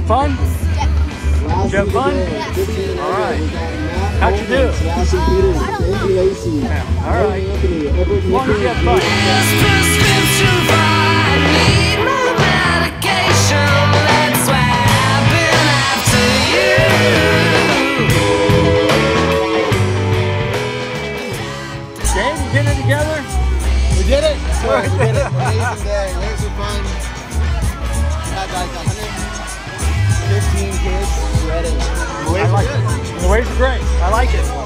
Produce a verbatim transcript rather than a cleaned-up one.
fun? Did you have fun? All right. How'd you do? Yeah. All right. As long as you had fun. Dave, you getting it together? We did it! So we did it. Amazing day. Laser fun. We had like one hundred fifteen kids shredding. I like it. The waves are great. I like it.